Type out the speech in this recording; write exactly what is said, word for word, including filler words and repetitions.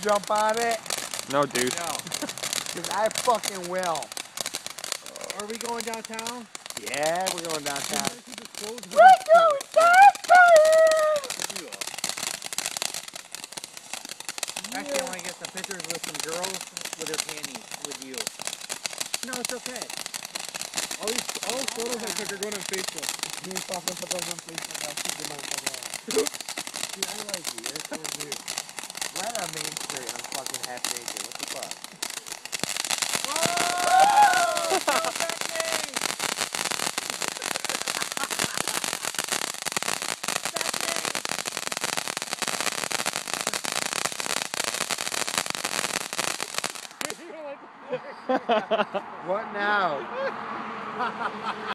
jump on it? No, dude. No. Because I fucking will. Are we going downtown? Yeah, we're going downtown. We're going downtown! Actually, I want to get some pictures with some girls with their panties with you. No, it's okay. All these, all those photos I took are going on Facebook. Me fucking put those on Facebook. I keep them on fucking. Dude, I like you. You're so weird. Right on Main Street, I'm fucking half naked. What the fuck? What now?